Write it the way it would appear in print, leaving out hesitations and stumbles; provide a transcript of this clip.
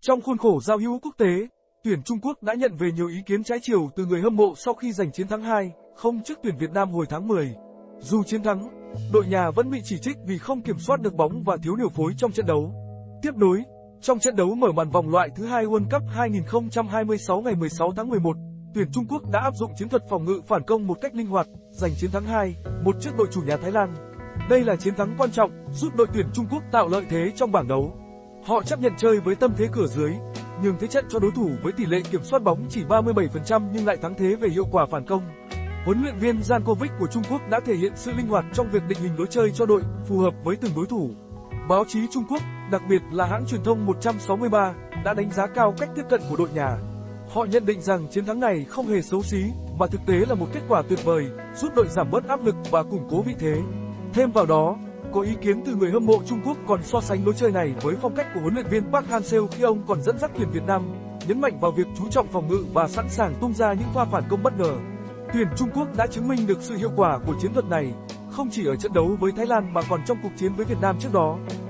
Trong khuôn khổ giao hữu quốc tế, tuyển Trung Quốc đã nhận về nhiều ý kiến trái chiều từ người hâm mộ sau khi giành chiến thắng 2-0 trước tuyển Việt Nam hồi tháng 10. Dù chiến thắng, đội nhà vẫn bị chỉ trích vì không kiểm soát được bóng và thiếu điều phối trong trận đấu. Tiếp nối, trong trận đấu mở màn vòng loại thứ 2 World Cup 2026 ngày 16 tháng 11, tuyển Trung Quốc đã áp dụng chiến thuật phòng ngự phản công một cách linh hoạt, giành chiến thắng 2-1 trước đội chủ nhà Thái Lan. Đây là chiến thắng quan trọng, giúp đội tuyển Trung Quốc tạo lợi thế trong bảng đấu. Họ chấp nhận chơi với tâm thế cửa dưới, nhường thế trận cho đối thủ với tỷ lệ kiểm soát bóng chỉ 37% nhưng lại thắng thế về hiệu quả phản công. Huấn luyện viên Jankovic của Trung Quốc đã thể hiện sự linh hoạt trong việc định hình lối chơi cho đội, phù hợp với từng đối thủ. Báo chí Trung Quốc, đặc biệt là hãng truyền thông 163, đã đánh giá cao cách tiếp cận của đội nhà. Họ nhận định rằng chiến thắng này không hề xấu xí, mà thực tế là một kết quả tuyệt vời, giúp đội giảm bớt áp lực và củng cố vị thế. Thêm vào đó, có ý kiến từ người hâm mộ Trung Quốc còn so sánh lối chơi này với phong cách của huấn luyện viên Park Hang-seo khi ông còn dẫn dắt tuyển Việt Nam, nhấn mạnh vào việc chú trọng phòng ngự và sẵn sàng tung ra những pha phản công bất ngờ. Tuyển Trung Quốc đã chứng minh được sự hiệu quả của chiến thuật này, không chỉ ở trận đấu với Thái Lan mà còn trong cuộc chiến với Việt Nam trước đó.